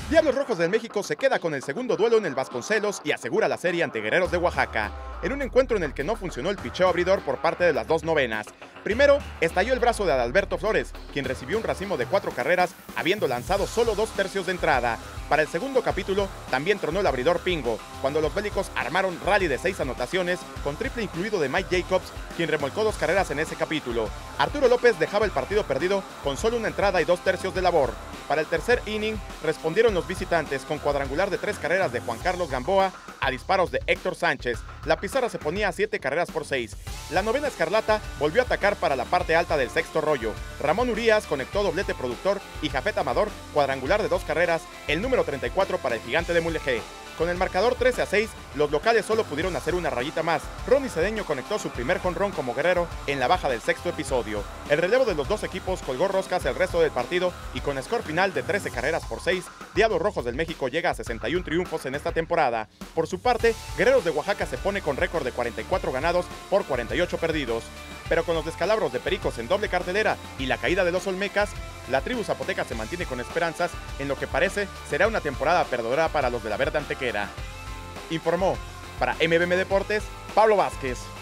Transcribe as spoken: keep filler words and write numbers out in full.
Diablos Rojos del México se queda con el segundo duelo en el Vasconcelos y asegura la serie ante Guerreros de Oaxaca, en un encuentro en el que no funcionó el picheo abridor por parte de las dos novenas. Primero, estalló el brazo de Adalberto Flores, quien recibió un racimo de cuatro carreras, habiendo lanzado solo dos tercios de entrada. Para el segundo capítulo, también tronó el abridor Pingo, cuando los bélicos armaron rally de seis anotaciones, con triple incluido de Mike Jacobs, quien remolcó dos carreras en ese capítulo. Arturo López dejaba el partido perdido con solo una entrada y dos tercios de labor. Para el tercer inning, respondieron los visitantes con cuadrangular de tres carreras de Juan Carlos Gamboa a disparos de Héctor Sánchez. La pizarra se ponía a siete carreras por seis. La novena escarlata volvió a atacar para la parte alta del sexto rollo. Ramón Urias conectó doblete productor y Jafet Amador cuadrangular de dos carreras, el número treinta y cuatro para el gigante de Mulegé. Con el marcador trece a seis, los locales solo pudieron hacer una rayita más. Ronnie Cedeño conectó su primer jonrón como guerrero en la baja del sexto episodio. El relevo de los dos equipos colgó roscas el resto del partido y con score final de trece carreras por seis, Diablos Rojos del México llega a sesenta y un triunfos en esta temporada. Por su parte, Guerreros de Oaxaca se pone con récord de cuarenta y cuatro ganados por cuarenta y ocho perdidos. Pero con los descalabros de Pericos en doble cartelera y la caída de los Olmecas, la tribu zapoteca se mantiene con esperanzas en lo que parece será una temporada perdedora para los de la Verde Antequera. Informó para M B M Deportes, Pablo Vázquez.